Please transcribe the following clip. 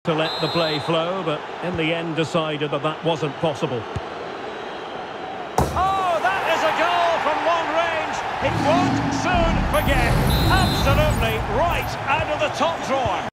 To let the play flow, but in the end decided that that wasn't possible. Oh, that is a goal from long range. It won't soon forget. Absolutely right out of the top drawer.